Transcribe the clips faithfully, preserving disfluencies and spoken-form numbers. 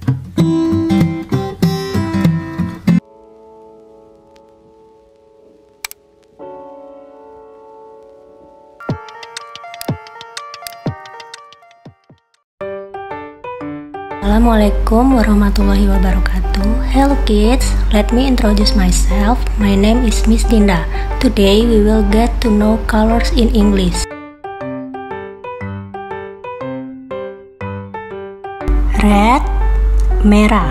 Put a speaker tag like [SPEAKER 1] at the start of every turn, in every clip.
[SPEAKER 1] Assalamualaikum warahmatullahi wabarakatuh. Hello kids, let me introduce myself. My name is Miss Dinda. Today we will get to know colors in English. Red, merah.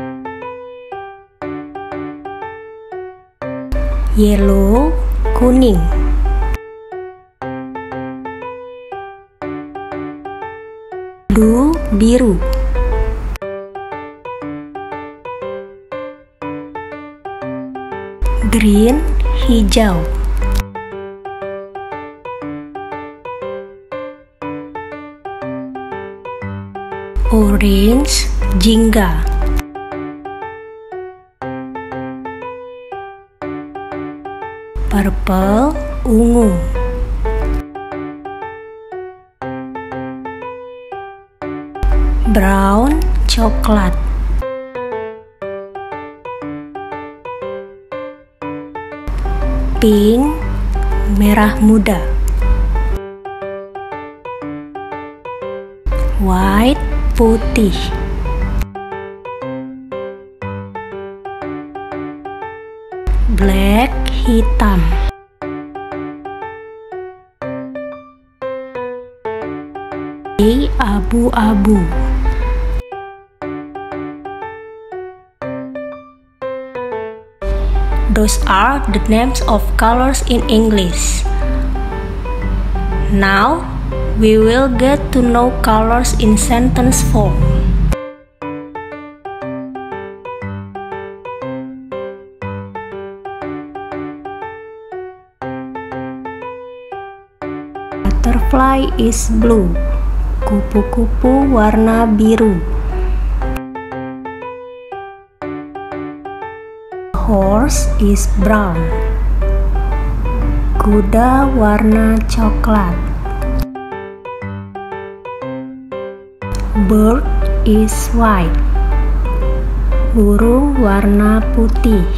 [SPEAKER 1] Yellow, kuning. Blue, biru. Green, hijau. Orange, jingga. Purple, ungu. Brown, coklat. Pink, merah muda. White, putih. Black, hitam. Grey, abu-abu. Those are the names of colors in English. Now, we will get to know colors in sentence form. Butterfly is blue. Kupu-kupu warna biru. Horse is brown. Kuda warna coklat. Bird is white. Burung warna putih.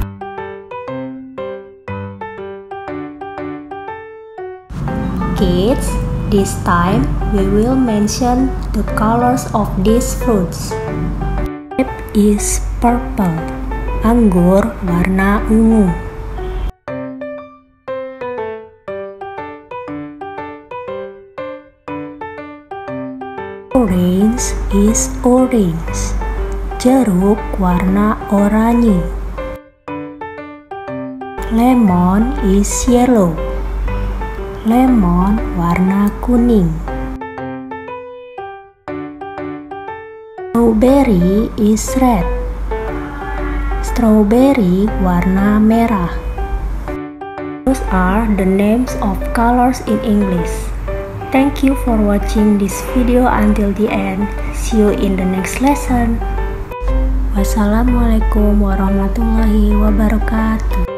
[SPEAKER 1] Kids, this time we will mention the colors of these fruits. Grape is purple. Anggur warna ungu. Orange is orange. Jeruk warna oranye. Lemon is yellow. Lemon warna kuning. Strawberry is red. Strawberry warna merah. Those are the names of colors in English. Thank you for watching this video until the end. See you in the next lesson. Wassalamualaikum warahmatullahi wabarakatuh.